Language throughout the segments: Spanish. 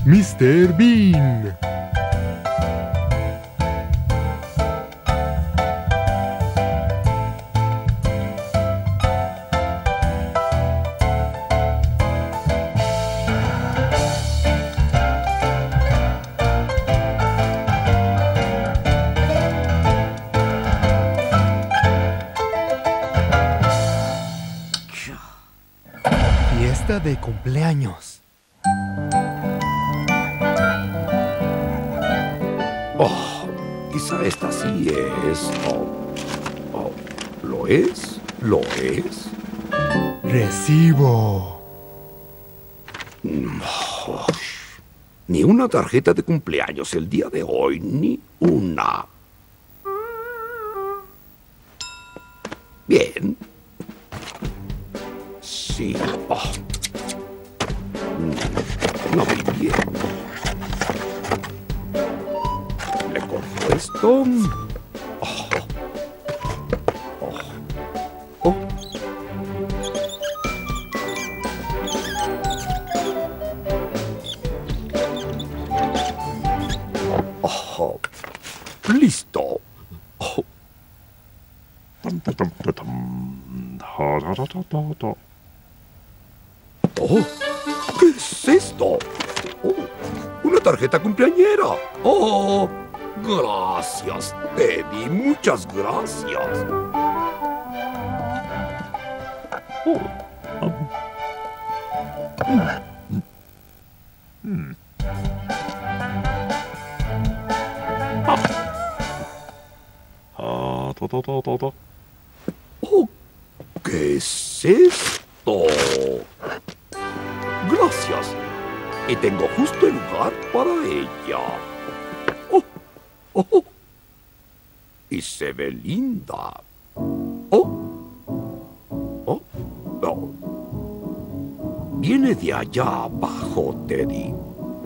Mr. Bean. Fiesta de cumpleaños. Oh, quizá esta sí es. ¿Lo es? ¿Lo es? Recibo. Ni una tarjeta de cumpleaños el día de hoy, ni una. Bien. Sí. No muy bien. Le corto esto. Listo. ¿Qué es esto? Una tarjeta cumpleañera. Gracias, Teddy. Muchas gracias. ¿Qué es esto? Gracias. Y tengo justo el lugar para ella. Y se ve linda. Viene de allá abajo, Teddy.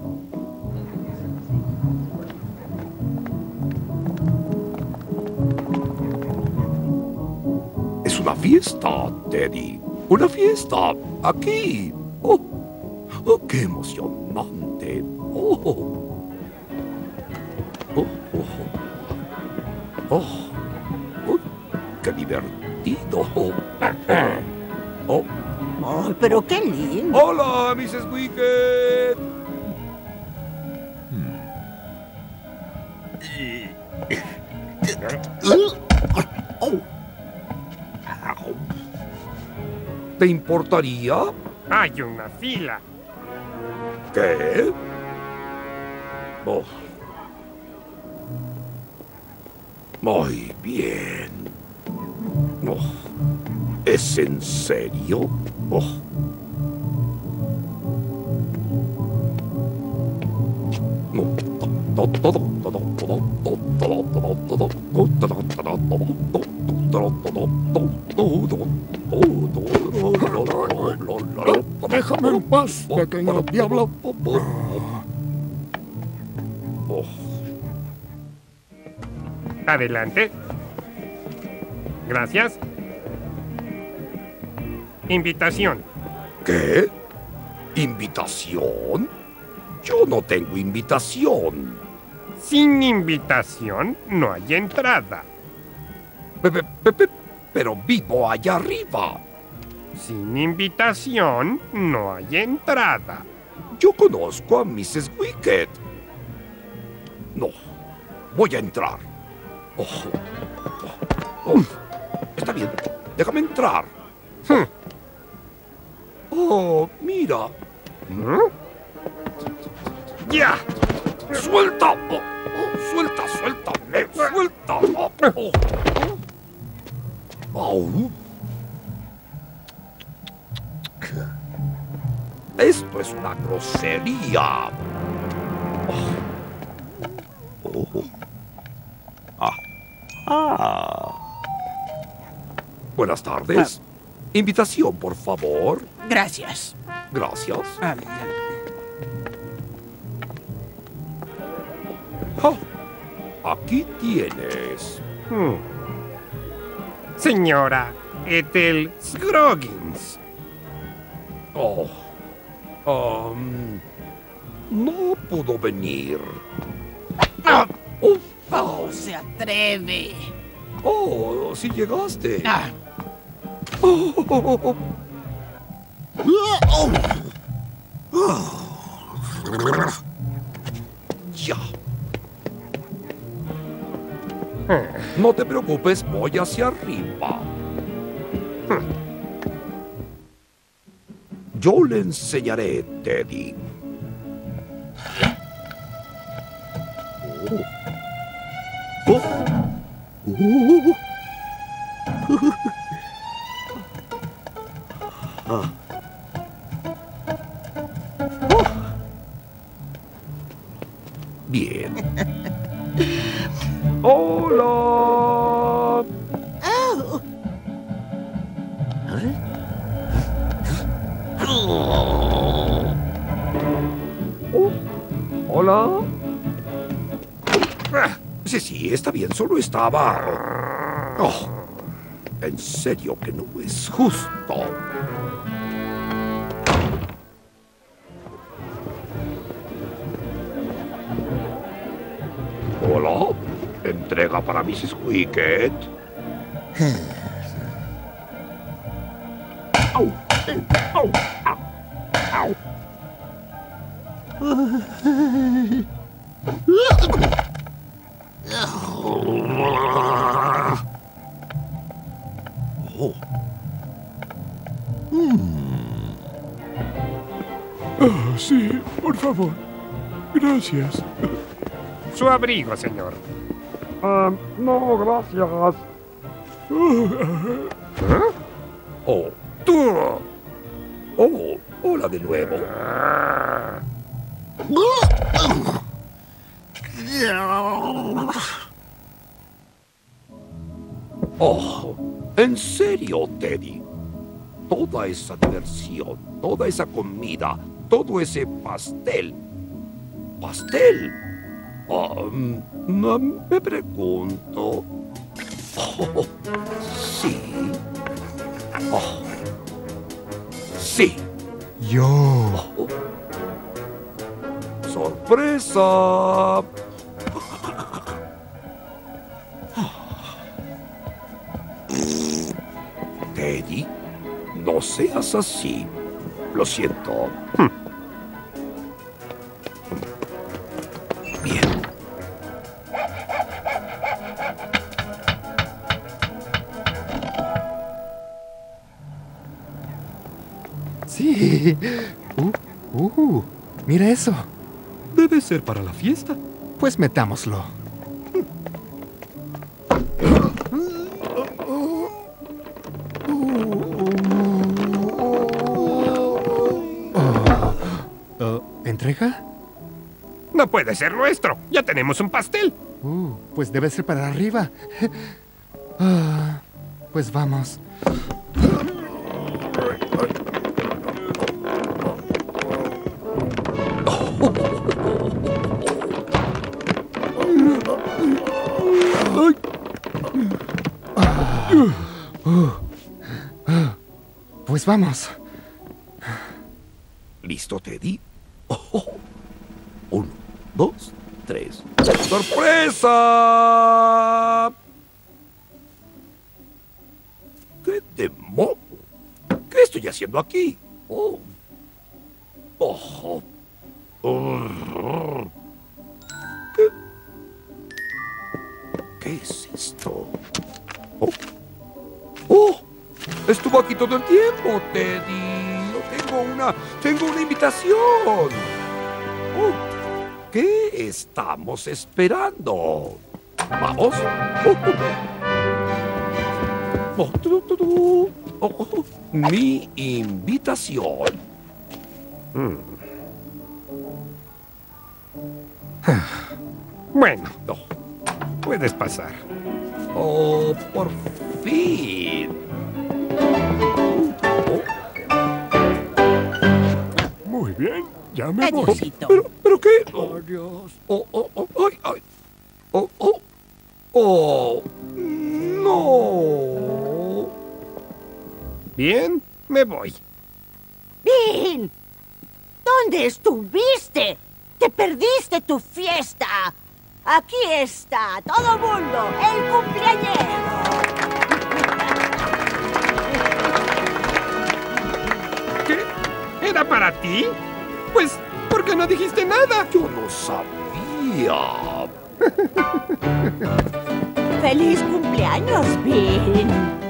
Es una fiesta, Teddy. Una fiesta. Aquí. ¡Qué emocionante! ¡Qué divertido! Oh, pero qué lindo. ¡Hola, Mrs. Wicked! ¿Te importaría? Hay una fila. ¿Qué? Muy bien. ¿Es en serio? Déjame en paz, pequeño diablo. Adelante. Gracias. Invitación. ¿Qué? ¿Invitación? Yo no tengo invitación. Sin invitación no hay entrada. Pero vivo allá arriba. Sin invitación no hay entrada. Yo conozco a Mrs. Wicked. No, voy a entrar. Está bien, déjame entrar. Mira. ¡Ya! ¡Suelta! ¡Suelta, suéltame! ¡Suelta! Esto es una grosería. Buenas tardes. Invitación, por favor. Gracias. Gracias. Aquí tienes. Señora Ethel Scroggins. no pudo venir. Oh, se atreve. Oh, sí llegaste. Ah. Ya. No te preocupes, voy hacia arriba. Yo le enseñaré, Teddy. Bien. ¡Hola! Oh. ¿Hola? Sí, está bien, solo estaba... Oh, en serio que no es justo. Hola, entrega para Mrs. Wicket. Au, au, au, au. Oh. Ah, sí, por favor. Gracias. Su abrigo, señor. No, gracias. Oh, ¡Tú! oh, hola de nuevo. Oh, en serio, Teddy. Toda esa diversión, toda esa comida, todo ese pastel. ¿Pastel? No me pregunto. Oh, sí. Oh, sí. Yo. Oh. ¡Sorpresa! Teddy, no seas así. Lo siento. Bien. Sí. Mira eso. Debe ser para la fiesta. Pues metámoslo. ¿Entrega? No puede ser nuestro. Ya tenemos un pastel. Pues debe ser para arriba. Pues vamos. Pues vamos. ¿Listo, Teddy? Uno, dos, tres. ¡Sorpresa! ¿Qué demonios? ¿Qué estoy haciendo aquí? Oh. Oh. ¿Qué es esto? Oh. ¡Oh! Estuvo aquí todo el tiempo, Teddy. Tengo una invitación. Oh, ¿qué estamos esperando? ¿Vamos? Mi invitación. Bueno, No. puedes pasar. Oh, por fin. Muy bien, ya me voy. Adiósito. ¿Pero qué? Adiós. Ay, ay. No. Bien, me voy. Dean, ¿dónde estuviste? ¡Te perdiste tu fiesta! Aquí está, todo mundo, el cumpleañero. ¿Qué? ¿Era para ti? Pues, ¿por qué no dijiste nada? Yo no sabía. ¡Feliz cumpleaños, Bean!